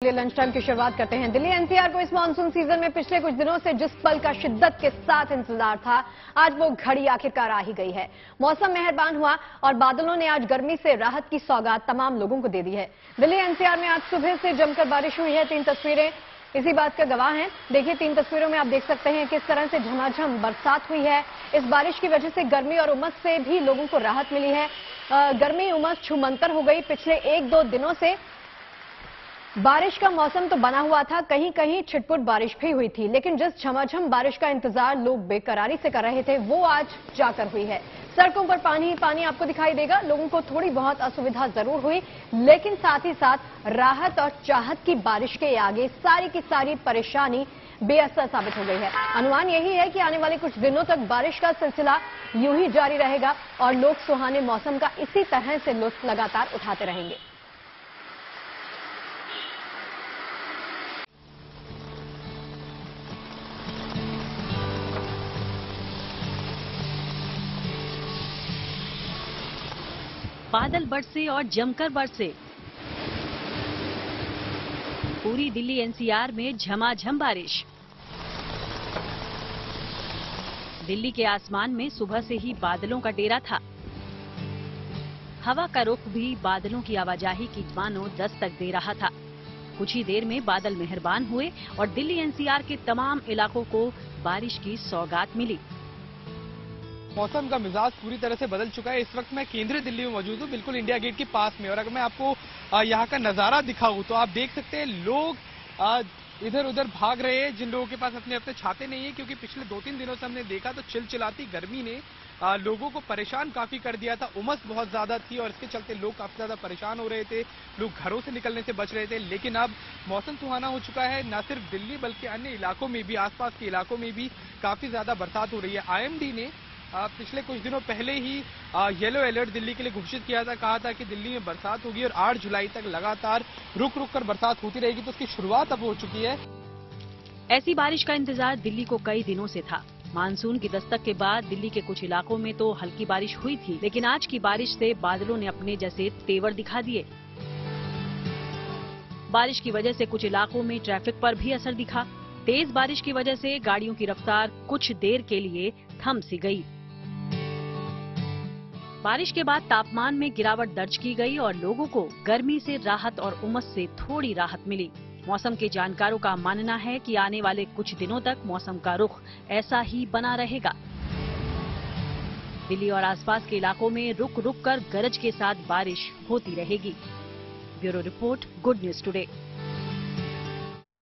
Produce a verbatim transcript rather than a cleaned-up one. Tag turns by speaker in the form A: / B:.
A: लिए lunch time की शुरुआत करते हैं। दिल्ली एनसीआर को इस मानसून सीजन में पिछले कुछ दिनों से जिस पल का शिद्दत के साथ इंतजार था, आज वो घड़ी आखिरकार आ ही गई है। मौसम मेहरबान हुआ और बादलों ने आज गर्मी से राहत की सौगात तमाम लोगों को दे दी है। दिल्ली एनसीआर में आज सुबह से जमकर बारिश हुई है। तीन तस्वीरें इसी बात का गवाह हैं। देखिए, तीन तस्वीरों में आप देख सकते हैं किस तरह से झमाझम बरसात हुई है। इस बारिश की वजह से गर्मी और उमस से भी लोगों को राहत मिली है। आ, गर्मी उमस छूमंतर हो गई। पिछले एक दो दिनों से बारिश का मौसम तो बना हुआ था, कहीं कहीं छिटपुट बारिश भी हुई थी, लेकिन जिस झमाझम बारिश का इंतजार लोग बेकरारी से कर रहे थे, वो आज जाकर हुई है। सड़कों पर पानी ही पानी आपको दिखाई देगा। लोगों को थोड़ी बहुत असुविधा जरूर हुई, लेकिन साथ ही साथ राहत और चाहत की बारिश के आगे सारी की सारी परेशानी बेअसर साबित हो गई है। अनुमान यही है कि आने वाले कुछ दिनों तक बारिश का सिलसिला यूं ही जारी रहेगा और लोग सुहाने मौसम का इसी तरह से लुत्फ लगातार उठाते रहेंगे।
B: बादल बरसे और जमकर बरसे। पूरी दिल्ली एनसीआर में झमाझम बारिश। दिल्ली के आसमान में सुबह से ही बादलों का डेरा था। हवा का रुख भी बादलों की आवाजाही की मानो दस्तक दे रहा था। कुछ ही देर में बादल मेहरबान हुए और दिल्ली एनसीआर के तमाम इलाकों को बारिश की सौगात मिली।
C: मौसम का मिजाज पूरी तरह से बदल चुका है। इस वक्त मैं केंद्रीय दिल्ली में मौजूद हूँ, बिल्कुल इंडिया गेट के पास में। और अगर मैं आपको यहाँ का नजारा दिखाऊं तो आप देख सकते हैं लोग इधर उधर भाग रहे हैं, जिन लोगों के पास अपने अपने छाते नहीं है, क्योंकि पिछले दो तीन दिनों से हमने देखा तो चिलचिलाती गर्मी ने आ, लोगों को परेशान काफी कर दिया था। उमस बहुत ज्यादा थी और इसके चलते लोग काफी ज्यादा परेशान हो रहे थे। लोग घरों से निकलने से बच रहे थे, लेकिन अब मौसम सुहाना हो चुका है। न सिर्फ दिल्ली बल्कि अन्य इलाकों में भी, आसपास के इलाकों में भी काफी ज्यादा बरसात हो रही है। आईएमडी ने पिछले कुछ दिनों पहले ही येलो अलर्ट दिल्ली के लिए घोषित किया था। कहा था कि दिल्ली में बरसात होगी और आठ जुलाई तक लगातार रुक रुक कर बरसात होती रहेगी। तो उसकी शुरुआत अब हो चुकी है।
B: ऐसी बारिश का इंतजार दिल्ली को कई दिनों से था। मानसून की दस्तक के बाद दिल्ली के कुछ इलाकों में तो हल्की बारिश हुई थी, लेकिन आज की बारिश से बादलों ने अपने जैसे तेवर दिखा दिए। बारिश की वजह से कुछ इलाकों में ट्रैफिक पर भी असर दिखा। तेज बारिश की वजह से गाड़ियों की रफ्तार कुछ देर के लिए थम सी गई। बारिश के बाद तापमान में गिरावट दर्ज की गई और लोगों को गर्मी से राहत और उमस से थोड़ी राहत मिली। मौसम के जानकारों का मानना है कि आने वाले कुछ दिनों तक मौसम का रुख ऐसा ही बना रहेगा। दिल्ली और आसपास के इलाकों में रुक रुक कर गरज के साथ बारिश होती रहेगी। Bureau report, good news today.